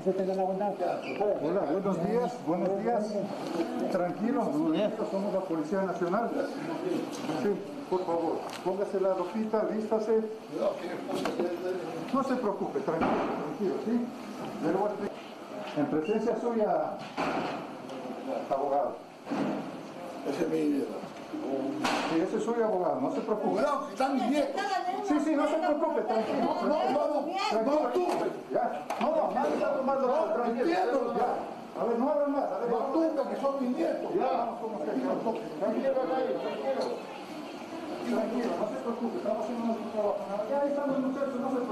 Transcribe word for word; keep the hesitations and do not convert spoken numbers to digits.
se tenga la bondad. Hola, buenos días, buenos días. Tranquilos, nosotros somos la Policía Nacional. Sí, por favor, póngase la ropita, vístase. No se preocupe, tranquilo, tranquilo, ¿sí? Le voy a explicar. En presencia suya, abogado. Ese es mi vida. Sí, ese es suyo, abogado, no se preocupe. Cuidado, que están mis nietos. Sí, sí, no se preocupe, tranquilo. No, no, no, Tranquilo, no tú. ya. No, no, nadie está tomando No, nada, tranquilo. entiendo. Ya. A ver, no hablan más. A ver, No tú, que son mis nietos. ya, vamos como que tranquilo, tranquilo, tranquilo. Tranquilo, no se preocupe, estamos haciendo nuestro trabajo. Ya están los muchachos, no se preocupe.